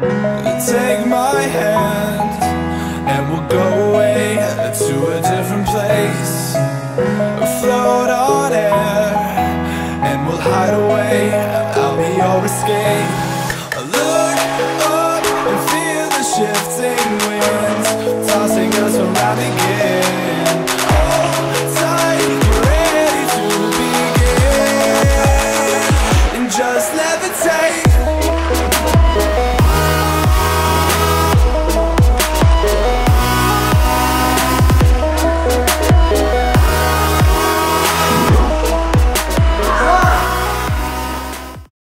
Take my hand and we'll go away to a different place. Float on air and we'll hide away. I'll be your escape. Look up and feel the shifting winds tossing us around again. Hold tight, ready to begin, and just levitate.